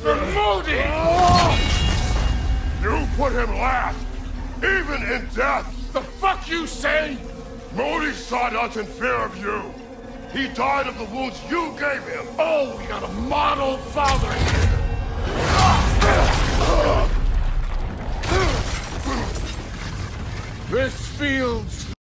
For Modi! You put him last, even in death! The fuck you say? Modi sought us in fear of you. He died of the wounds you gave him. Oh, we got a model father here.